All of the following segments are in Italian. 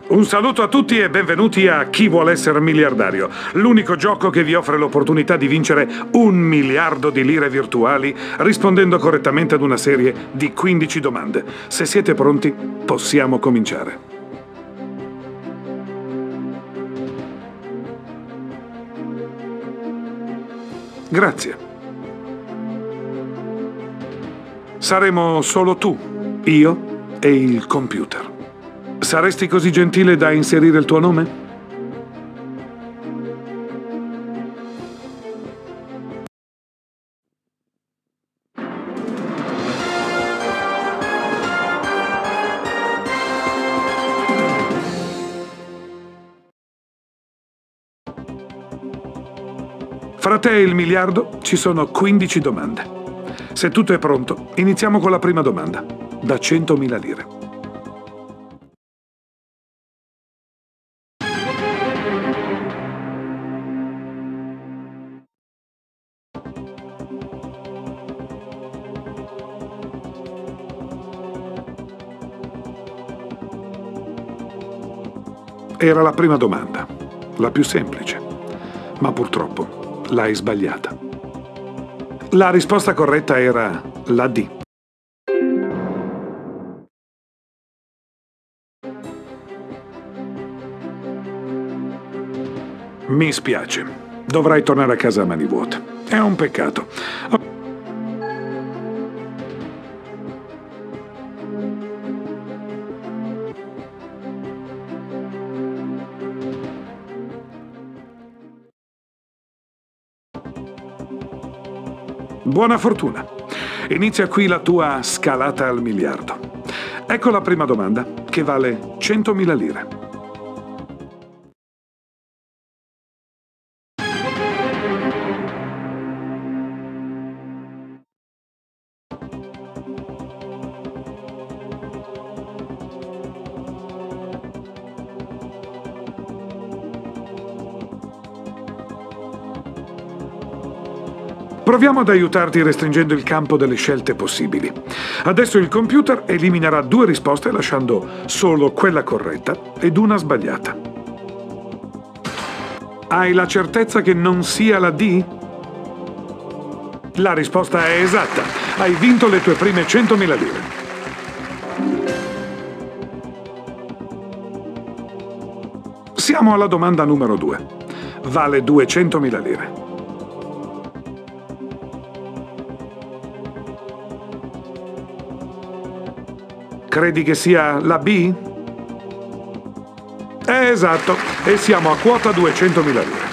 Un saluto a tutti e benvenuti a Chi vuole essere miliardario, l'unico gioco che vi offre l'opportunità di vincere 1 miliardo di lire virtuali rispondendo correttamente ad una serie di 15 domande. Se siete pronti, possiamo cominciare. Grazie. Saremo solo tu, io e il computer. Saresti così gentile da inserire il tuo nome? Fra te e il miliardo ci sono 15 domande. Se tutto è pronto, iniziamo con la prima domanda, da 100.000 lire. Era la prima domanda, la più semplice, ma purtroppo l'hai sbagliata. La risposta corretta era la D. Mi spiace, dovrai tornare a casa a mani vuote. È un peccato. Buona fortuna! Inizia qui la tua scalata al miliardo. Ecco la prima domanda, che vale 100.000 lire. Proviamo ad aiutarti restringendo il campo delle scelte possibili. Adesso il computer eliminerà 2 risposte lasciando solo quella corretta ed una sbagliata. Hai la certezza che non sia la D? La risposta è esatta. Hai vinto le tue prime 100.000 lire. Siamo alla domanda numero 2. Vale 200.000 lire. Credi che sia la B? Esatto, e siamo a quota 200.000 lire.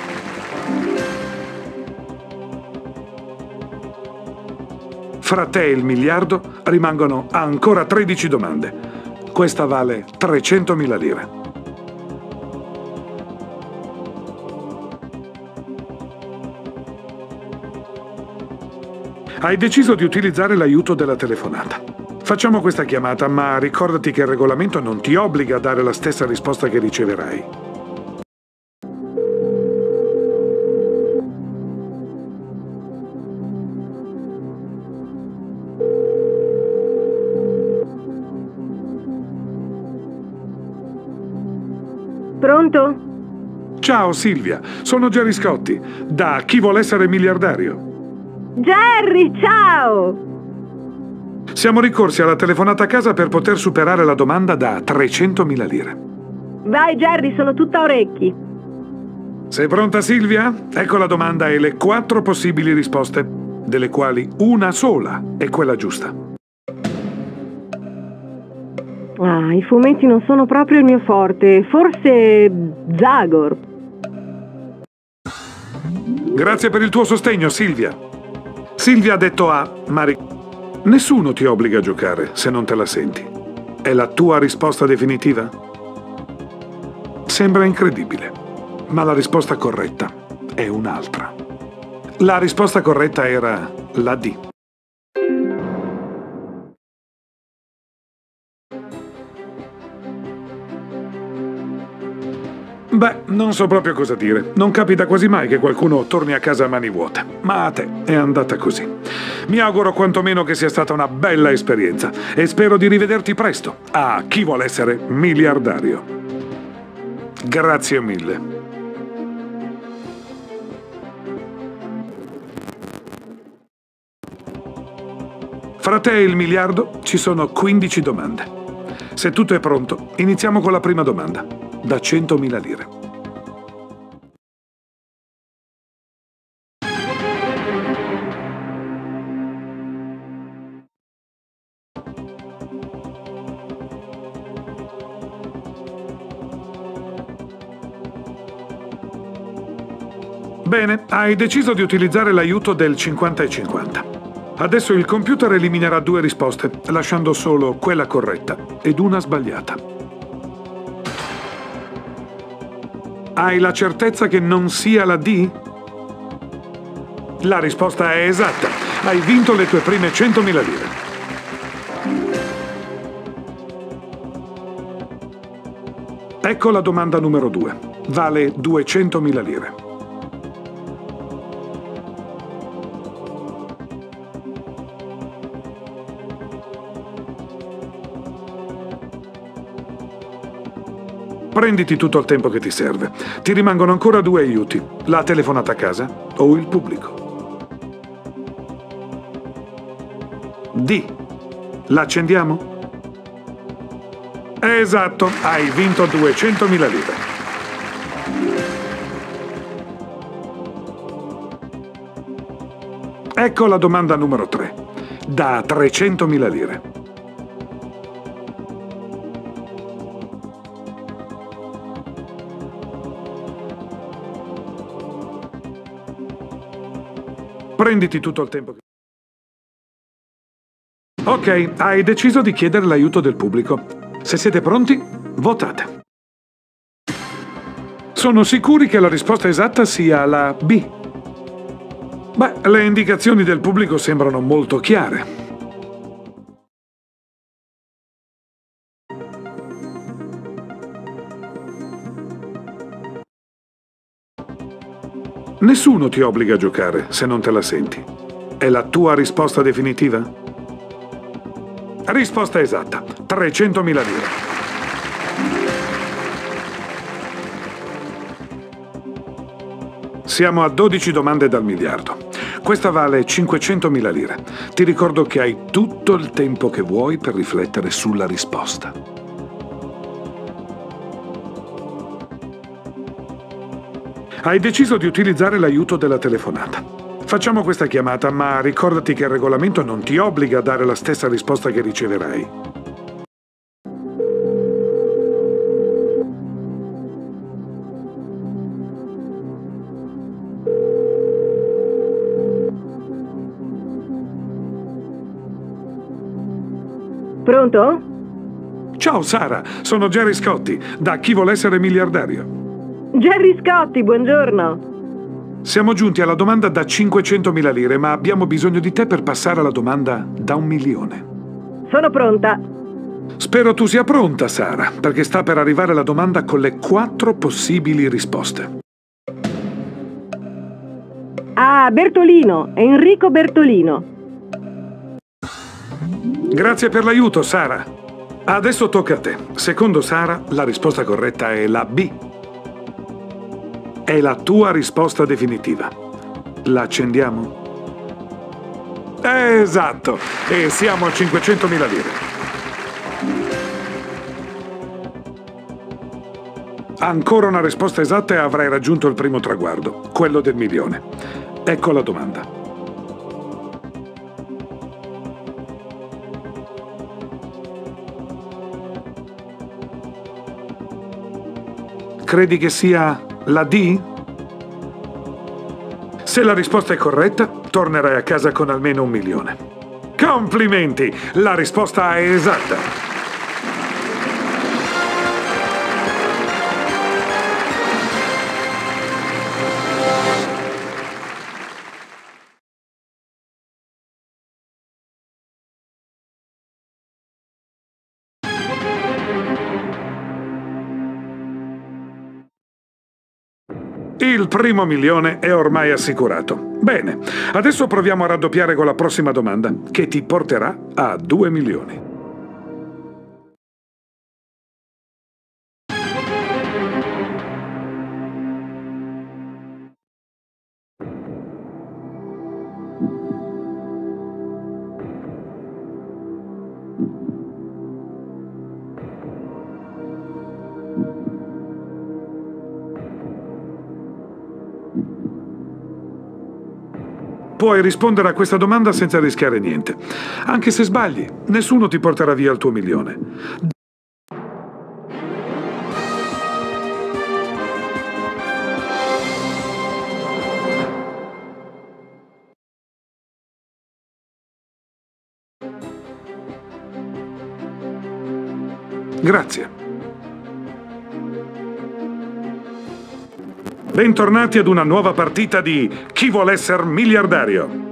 Fra te e il miliardo rimangono ancora 13 domande. Questa vale 300.000 lire. Hai deciso di utilizzare l'aiuto della telefonata. Facciamo questa chiamata, ma ricordati che il regolamento non ti obbliga a dare la stessa risposta che riceverai. Pronto? Ciao Silvia, sono Gerry Scotti, da Chi vuole essere miliardario. Gerry, ciao! Siamo ricorsi alla telefonata a casa per poter superare la domanda da 300.000 lire. Vai Gerry, sono tutta orecchi. Sei pronta Silvia? Ecco la domanda e le 4 possibili risposte, delle quali una sola è quella giusta. I fumetti non sono proprio il mio forte, forse Zagor. Grazie per il tuo sostegno Silvia. Silvia ha detto A, ma nessuno ti obbliga a giocare se non te la senti. È la tua risposta definitiva? Sembra incredibile, ma la risposta corretta è un'altra. La risposta corretta era la D. Beh, non so proprio cosa dire. Non capita quasi mai che qualcuno torni a casa a mani vuote. Ma a te è andata così. Mi auguro quantomeno che sia stata una bella esperienza e spero di rivederti presto a Chi vuole essere miliardario. Grazie mille. Fra te e il miliardo ci sono 15 domande. Se tutto è pronto, iniziamo con la prima domanda, da 100.000 lire. Bene, hai deciso di utilizzare l'aiuto del 50 e 50. Adesso il computer eliminerà 2 risposte, lasciando solo quella corretta ed una sbagliata. Hai la certezza che non sia la D? La risposta è esatta. Hai vinto le tue prime 100.000 lire. Ecco la domanda numero 2. Vale 200.000 lire. Prenditi tutto il tempo che ti serve. Ti rimangono ancora 2 aiuti, la telefonata a casa o il pubblico. D. L'accendiamo? Esatto, hai vinto 200.000 lire. Ecco la domanda numero 3, da 300.000 lire. Prenditi tutto il tempo che... Ok, hai deciso di chiedere l'aiuto del pubblico. Se siete pronti, votate. Sono sicuri che la risposta esatta sia la B. Beh, le indicazioni del pubblico sembrano molto chiare. Nessuno ti obbliga a giocare se non te la senti. È la tua risposta definitiva? Risposta esatta, 300.000 lire. Siamo a 12 domande dal miliardo. Questa vale 500.000 lire. Ti ricordo che hai tutto il tempo che vuoi per riflettere sulla risposta. Hai deciso di utilizzare l'aiuto della telefonata. Facciamo questa chiamata, ma ricordati che il regolamento non ti obbliga a dare la stessa risposta che riceverai. Pronto? Ciao Sara, sono Gerry Scotti, da Chi vuole essere miliardario. Gerry Scotti, buongiorno. Siamo giunti alla domanda da 500.000 lire, ma abbiamo bisogno di te per passare alla domanda da 1 milione. Sono pronta. Spero tu sia pronta, Sara, perché sta per arrivare la domanda con le 4 possibili risposte. Ah, Bertolino, Enrico Bertolino. Grazie per l'aiuto, Sara. Adesso tocca a te. Secondo Sara, la risposta corretta è la B. È la tua risposta definitiva. La accendiamo? Esatto! E siamo a 500.000 lire. Ancora una risposta esatta e avrai raggiunto il primo traguardo, quello del milione. Ecco la domanda. Credi che sia la D? Se la risposta è corretta, tornerai a casa con almeno 1 milione. Complimenti! La risposta è esatta. Il primo milione è ormai assicurato. Bene, adesso proviamo a raddoppiare con la prossima domanda, che ti porterà a 2 milioni. puoi rispondere a questa domanda senza rischiare niente. Anche se sbagli, nessuno ti porterà via il tuo milione. Grazie. Bentornati ad una nuova partita di Chi vuole essere miliardario.